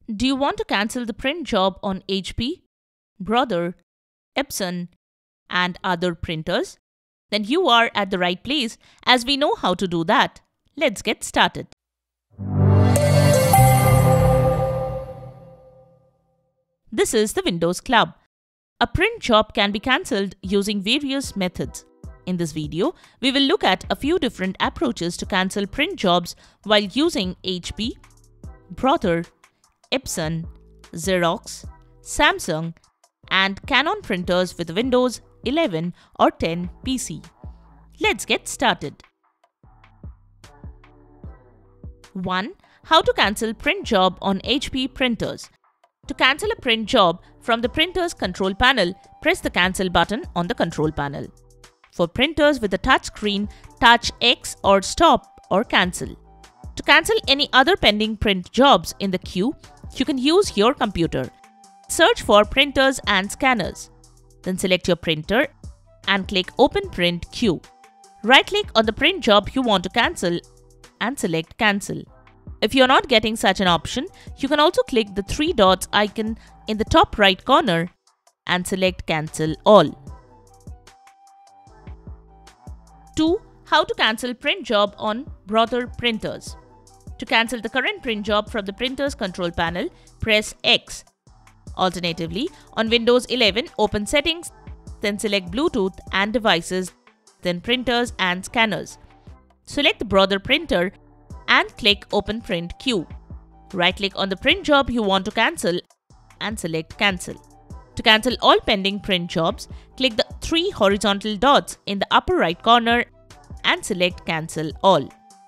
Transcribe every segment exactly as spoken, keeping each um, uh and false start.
Do you want to cancel the print job on H P, Brother, Epson, and other printers? Then you are at the right place, as we know how to do that. Let's get started. This is the Windows Club. A print job can be cancelled using various methods. In this video, we will look at a few different approaches to cancel print jobs while using H P, Brother, Epson, Xerox, Samsung, and Canon printers with Windows eleven or ten P C. Let's get started. one. How to cancel print job on H P printers. To cancel a print job from the printer's control panel, press the cancel button on the control panel. For printers with a touch screen, touch X or stop or cancel. To cancel any other pending print jobs in the queue, you can use your computer. Search for printers and scanners. Then select your printer and click Open Print Queue. Right-click on the print job you want to cancel and select Cancel. If you're not getting such an option, you can also click the three dots icon in the top right corner and select Cancel All. two. How to cancel print job on Brother printers. To cancel the current print job from the printer's control panel, press X. Alternatively, on Windows eleven, open Settings, then select Bluetooth and Devices, then Printers and Scanners. Select the Brother printer and click Open Print Queue. Right-click on the print job you want to cancel and select Cancel. To cancel all pending print jobs, click the three horizontal dots in the upper right corner and select Cancel All.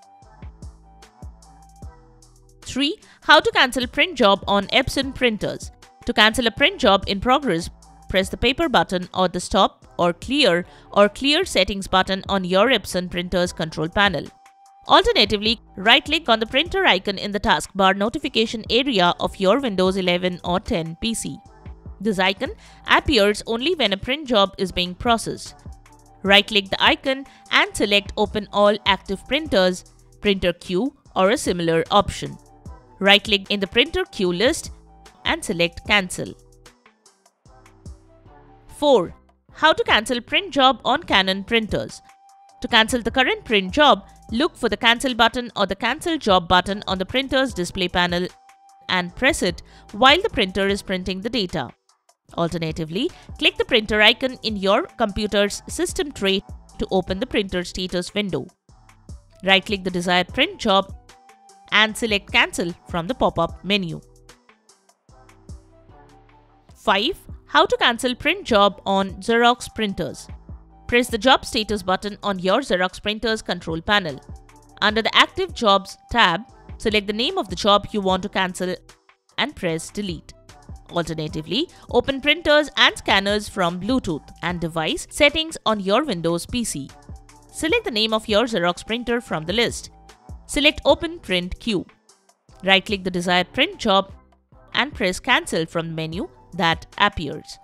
three. How to cancel print job on Epson printers. To cancel a print job in progress, press the Paper button or the Stop or Clear or Clear Settings button on your Epson printer's control panel. Alternatively, right-click on the printer icon in the taskbar notification area of your Windows eleven or ten P C. This icon appears only when a print job is being processed. Right-click the icon and select Open All Active Printers, Printer Queue, or a similar option. Right-click in the printer queue list and select Cancel. four. How to cancel print job on Canon printers. To cancel the current print job, look for the Cancel button or the Cancel Job button on the printer's display panel and press it while the printer is printing the data. Alternatively, click the printer icon in your computer's system tray to open the printer status window. Right-click the desired print job and select Cancel from the pop-up menu. five. How to cancel print job on Xerox printers. Press the Job Status button on your Xerox printer's control panel. Under the Active Jobs tab, select the name of the job you want to cancel and press Delete. Alternatively, open Printers and Scanners from Bluetooth and Device Settings on your Windows P C. Select the name of your Xerox printer from the list. Select Open Print Queue. Right-click the desired print job and press Cancel from the menu that appears.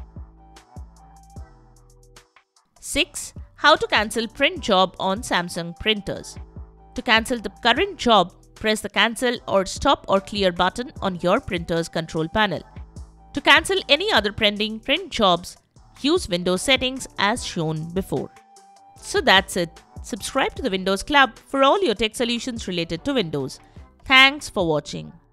six. How to cancel print job on Samsung printers. To cancel the current job, press the Cancel or Stop or Clear button on your printer's control panel. To cancel any other pending print jobs, use Windows settings as shown before. So that's it. Subscribe to the Windows Club for all your tech solutions related to Windows. Thanks for watching.